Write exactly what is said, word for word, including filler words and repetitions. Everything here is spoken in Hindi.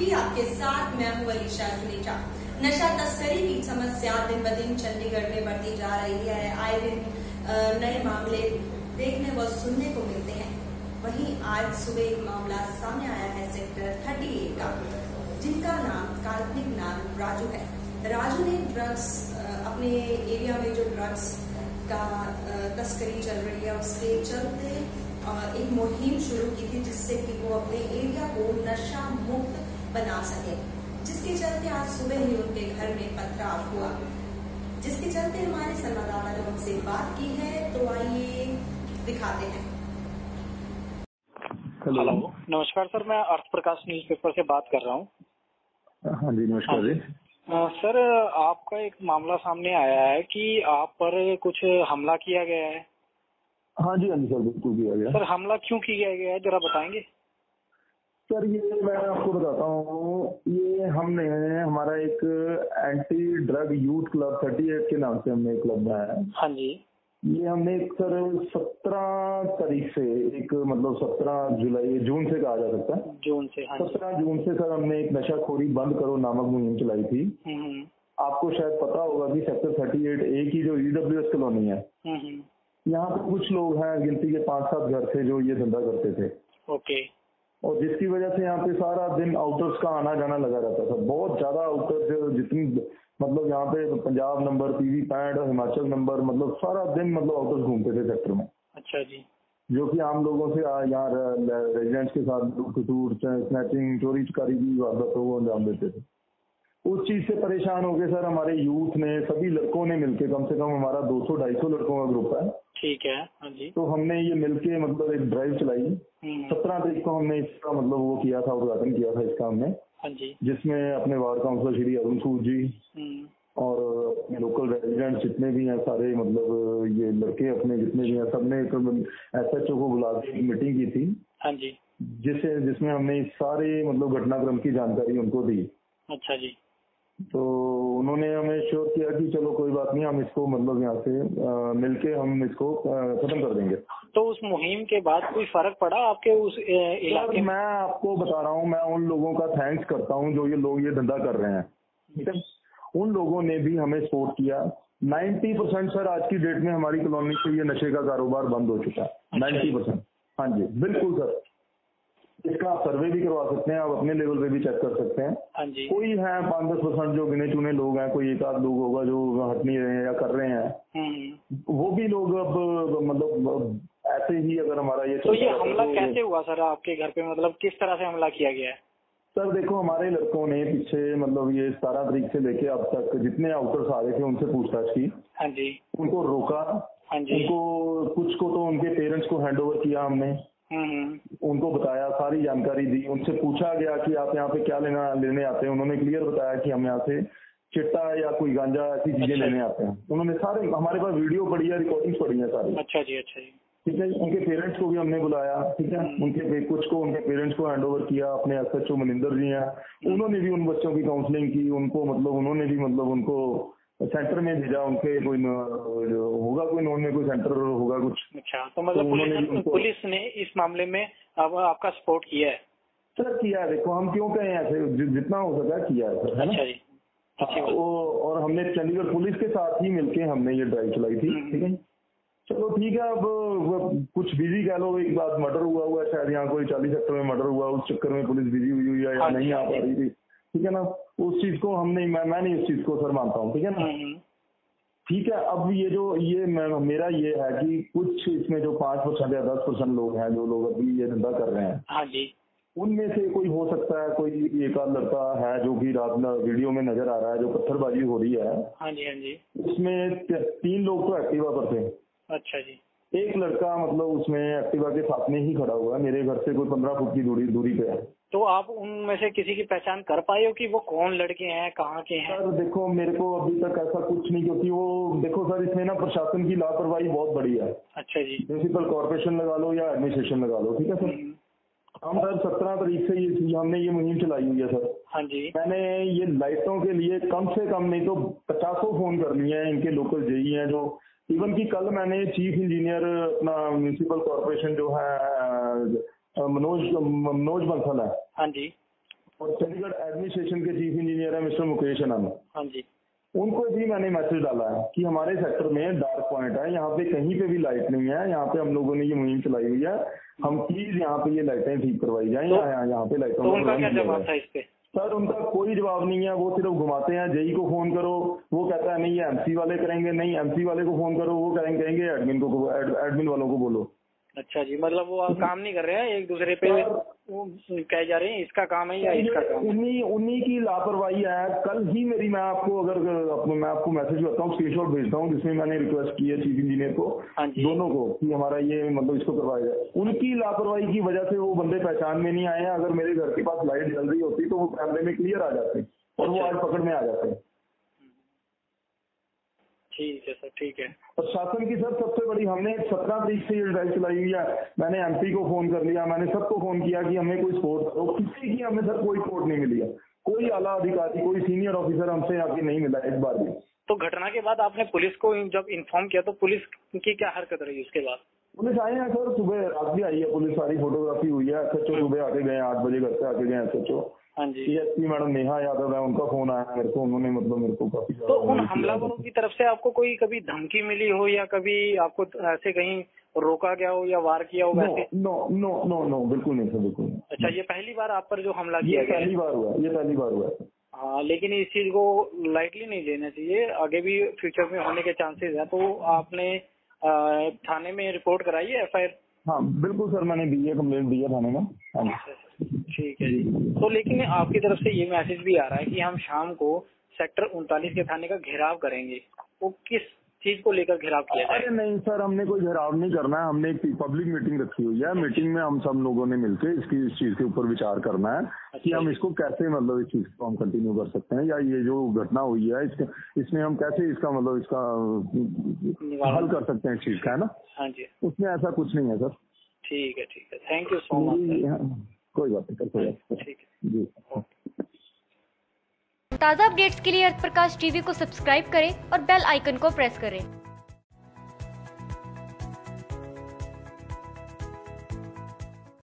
टीवी आपके साथ मैं हूं अलीशा जुनेजा। नशा तस्करी की समस्या दिन ब दिन चंडीगढ़ में बढ़ती जा रही है। आए दिन नए मामले देखने व सुनने को मिलते हैं। वहीं आज सुबह एक मामला सामने आया है सेक्टर अड़तीस का, जिनका नाम काल्पनिक नाम राजू है। राजू ने ड्रग्स अपने एरिया में जो ड्रग्स का तस्करी चल रही है उसके चलते एक मुहिम शुरू की थी, जिससे कि वो अपने एरिया को नशा मुक्त बना सके। जिसके चलते आज सुबह ही उनके घर में पथराव हुआ, जिसके चलते हमारे संवाददाता ने उनसे बात की है। तो आइए दिखाते हैं। हेलो, नमस्कार सर, मैं अर्थ प्रकाश न्यूज़पेपर से बात कर रहा हूँ। हाँ जी, नमस्कार जी। सर, आपका एक मामला सामने आया है कि आप पर कुछ हमला किया गया है। हाँ जी, हाँ जी सर, बिल्कुल किया गया। सर, हमला क्यों किया गया है, जरा बताएंगे? सर, ये मैं आपको बताता हूँ। ये हमने हमारा एक एंटी ड्रग यूथ क्लब अड़तीस के नाम से हमने एक क्लब बनाया है। हाँ जी। ये हमने एक सर सत्रह तारीख से एक मतलब सत्रह जुलाई जून से कहा जा सकता है, जून से। हाँ, सत्रह जून से सर हमने एक नशाखोरी बंद करो नामक मुहिम चलाई थी। आपको शायद पता होगा कि सेक्टर अड़तीस ए की जो ईडब्ल्यूएस कॉलोनी है, यहाँ पे कुछ लोग हैं, गिनती के पांच सात घर थे जो ये धंधा करते थे। ओके। और जिसकी वजह से यहाँ पे सारा दिन आउटर्स का आना जाना लगा रहता था। बहुत ज्यादा आउटर्स, जितनी मतलब यहाँ पे पंजाब नंबर, पीवी पैंट और हिमाचल नंबर, मतलब सारा दिन मतलब आउटर्स घूमते थे सेक्टर में। अच्छा जी। जो कि आम लोगों से यहाँ रेजिडेंट्स के साथ कसूर, स्नैचिंग, चोरी चकारी की वारदातों को अंजाम देते थे। उस चीज से परेशान हो गए सर हमारे यूथ ने, सभी लड़कों ने मिलके, कम से कम हमारा दो सौ ढाई सौ लड़कों का ग्रुप है। ठीक है। हाँ जी। तो हमने ये मिलके मतलब एक ड्राइव चलाई। सत्रह तारीख को हमने इसका मतलब वो किया था, उद्घाटन किया था इसका हमने। हाँ जी। जिसमें अपने वार्ड काउंसिलर श्री अरुण सूद जी और अपने लोकल रेजिडेंट्स जितने भी हैं सारे, मतलब ये लड़के अपने जितने भी हैं, सबने एस एच ओ को बुला के एक मीटिंग की थी। हाँ जी। जिसे जिसमें हमने सारे मतलब घटनाक्रम की जानकारी उनको दी। अच्छा जी। तो उन्होंने हमें श्योर किया कि चलो कोई बात नहीं, हम इसको मतलब यहाँ से मिलके हम इसको खत्म कर देंगे। तो उस मुहिम के बाद कोई फर्क पड़ा आपके उस इलाके में? मैं आपको बता रहा हूँ, मैं उन लोगों का थैंक्स करता हूँ जो ये लोग ये धंधा कर रहे हैं, ठीक है। उन लोगों ने भी हमें सपोर्ट किया। नब्बे परसेंट सर आज की डेट में हमारी कॉलोनी से ये नशे का कारोबार बंद हो चुका है। नब्बे परसेंट। हाँ जी, बिल्कुल सर। इसका आप सर्वे भी करवा सकते हैं, आप अपने लेवल पे भी चेक कर सकते हैं। हाँ जी। कोई है पाँच दस परसेंट जो गिने चुने लोग हैं, कोई एक आध लोग होगा जो हट नहीं रहे हैं या कर रहे हैं। वो भी लोग अब मतलब ऐसे ही अगर हमारा ये तो ये हमला तो कैसे हुआ सर आपके घर पे, मतलब किस तरह से हमला किया गया है? सर देखो, हमारे लड़कों ने पीछे मतलब ये सतारह तारीख से लेके अब तक जितने आउटर्स आ रहे थे उनसे पूछताछ की। हाँ जी। उनको रोका। हाँ जी। उनको कुछ को तो उनके पेरेंट्स को हैंड ओवर किया हमने। उनको बताया, सारी जानकारी दी। उनसे पूछा गया कि आप यहाँ पे क्या लेना लेने आते हैं। उन्होंने क्लियर बताया कि हम यहाँ से चिट्टा या कोई गांजा ऐसी चीजें अच्छा। लेने आते हैं। उन्होंने सारे, हमारे पास वीडियो पड़ी है, रिकॉर्डिंग पड़ी है सारी। अच्छा जी। अच्छा जी। ठीक है। उनके पेरेंट्स को भी हमने बुलाया, ठीक है। उनके कुछ को उनके पेरेंट्स को हैंड ओवर किया। अपने S H O Maninder ji हैं, उन्होंने भी उन बच्चों की काउंसलिंग की। उनको मतलब उन्होंने भी मतलब उनको सेंटर में भेजा। उनके कोई होगा कोई नॉन में कोई सेंटर होगा कुछ। अच्छा, तो मतलब तो पुलिस, पुलिस ने इस मामले में अब आपका सपोर्ट किया है? सर किया है। देखो, हम क्यों कहें ऐसे, जितना हो सका किया है सर, है ना। अच्छा जी। अच्छी बात। और हमने चंडीगढ़ पुलिस के साथ ही मिलके हमने ये ड्राइव चलाई थी, ठीक है। चलो ठीक है। अब कुछ बिजी कह लो, एक बात मर्डर हुआ हुआ है शायद, यहाँ कोई चालीस सेक्टर में मर्डर हुआ, उस चक्कर में पुलिस बिजी हुई हुई है या नहीं आ पा रही थी, ठीक है ना। उस चीज को हम नहीं, मैं, मैं नहीं उस चीज को सर मानता हूँ, ठीक है ना। ठीक है। अब ये जो ये मेरा ये है कि कुछ इसमें जो पांच परसेंट या दस परसेंट लोग हैं जो लोग अभी ये धंधा कर रहे हैं, हाँ जी, उनमें से कोई हो सकता है, कोई एक आध लड़का है जो कि रात में वीडियो में नजर आ रहा है जो पत्थरबाजी हो रही है। हाँ जी। हाँ जी। उसमें तीन लोग तो एक्टिवा पर थे। अच्छा जी। एक लड़का मतलब उसमें एक्टिवा के साथ में ही खड़ा हुआ है, मेरे घर से कोई पंद्रह फुट की दूरी दूरी पे है। तो आप उनमें से किसी की पहचान कर पाए हो कि वो कौन लड़के हैं, कहाँ के हैं? सर देखो, मेरे को अभी तक ऐसा कुछ नहीं, क्योंकि वो देखो सर, इसमें ना प्रशासन की लापरवाही बहुत बड़ी है। अच्छा जी। म्यूनिसिपल कॉर्पोरेशन लगा लो या एडमिनिस्ट्रेशन लगा लो, ठीक है सर। हम सर सत्रह तारीख से ये हमने ये मुहिम चलाई हुई है सर। हाँ जी। मैंने ये लाइटों के लिए कम से कम नहीं तो पचासों फोन कर लिए हैं, इनके लोकल जेई हैं जो, इवन की कल मैंने चीफ इंजीनियर अपना म्यूनिसिपल कॉर्पोरेशन जो है मनोज मनोज बंसल है, हाँ जी, और चंडीगढ़ एडमिनिस्ट्रेशन के चीफ इंजीनियर है मिस्टर मुकेश आनंद, हाँ जी, उनको भी मैंने मैसेज डाला है कि हमारे सेक्टर में डार्क पॉइंट है, यहाँ पे कहीं पे भी लाइट नहीं है, यहाँ पे हम लोगों ने ये मुहिम चलाई हुई है, हम प्लीज यहाँ पे ये लाइटें ठीक करवाई जाए, तो, यहाँ यहाँ पे लाइटों तो उनका क्या जवाब था इस पे? सर उनका कोई जवाब नहीं है, वो सिर्फ घुमाते हैं। जेई को फोन करो, वो कहता है नहीं ये एमसी वाले करेंगे, नहीं एमसी वाले को फोन करो, वो करेंगे कहेंगे एडमिन को एड, एडमिन वालों को बोलो। अच्छा जी, मतलब वो आप काम नहीं कर रहे हैं, एक दूसरे पे वो कह जा रहे हैं इसका काम है या इसका काम है। उन्हीं उन्हीं की लापरवाही है। कल ही मेरी मैं आपको अगर मैं आपको मैसेज करता हूँ, स्क्रीनशॉट भेजता हूँ, जिसमें मैंने रिक्वेस्ट की है चीफ इंजीनियर को, दोनों को, कि हमारा ये मतलब इसको करवाया जाए। उनकी लापरवाही की वजह से वो बंदे पहचान में नहीं आए हैं। अगर मेरे घर के पास लाइट जल रही होती तो वो कैमरे में क्लियर आ जाते और वो आज पकड़ में आ जाते। ठीक है सर, ठीक है। प्रशासन की सर सबसे बड़ी, हमने सत्रह तारीख से ये ड्राइव चलाई हुई है। मैंने एमपी को फोन कर लिया, मैंने सबको फोन किया कि हमें कोई सपोर्ट करो, किसी की हमें सर कोई सपोर्ट नहीं मिली है। कोई आला अधिकारी, कोई सीनियर ऑफिसर हमसे आके नहीं मिला एक बार भी। तो घटना के बाद आपने पुलिस को जब इन्फॉर्म किया तो पुलिस की क्या हरकत रही उसके बाद? पुलिस आए हैं सर, सुबह रात भी आई है पुलिस, सारी फोटोग्राफी हुई है। एसएचओ सुबह आके गए, आठ बजे घर से आके गए एसएचओ। हाँ जी, एसपी मैडम नेहा यादव है, उनका फोन आया मेरे को, उन्होंने मतलब मेरे को काफी। तो उन हमलावरों की तरफ से आपको कोई कभी धमकी मिली हो या कभी आपको ऐसे कहीं रोका गया हो या वार किया हो वैसे? नो नो नो नो बिल्कुल नहीं सर, बिल्कुल नहीं। अच्छा, ये पहली बार आप पर जो हमला किया गया? पहली बार हुआ, ये पहली बार हुआ। हाँ, लेकिन इस चीज को लाइटली नहीं लेना चाहिए, आगे भी फ्यूचर में होने के चांसेस हैं। तो आपने थाने में रिपोर्ट कराई है, एफ आई आर? हाँ बिल्कुल सर, मैंने दी है, कंप्लेंट दी है थाने में। ठीक है जी। तो लेकिन आपकी तरफ से ये मैसेज भी आ रहा है कि हम शाम को सेक्टर उनतालीस के थाने का घेराव करेंगे, वो किस चीज को लेकर घेराव किया जाए? अरे नहीं सर, हमने कोई घेराव नहीं करना है, हमने एक पब्लिक मीटिंग रखी हुई है। मीटिंग में हम सब लोगों ने मिलकर इसकी इस चीज के ऊपर विचार करना है। अच्छा, कि हम इसको कैसे मतलब इस चीज को हम कंटिन्यू कर सकते हैं, या ये जो घटना हुई है इसके इसमें हम कैसे इसका मतलब इसका हल कर सकते हैं इस चीज का, है ना? हाँ जी, उसमें ऐसा कुछ नहीं है सर। ठीक है, ठीक है, थैंक यू सो मच। कोई बात नहीं, कोई बात नहीं। ठीक है जी। ताज़ा अपडेट्स के लिए अर्थ प्रकाश टीवी को सब्सक्राइब करें और बेल आइकन को प्रेस करें।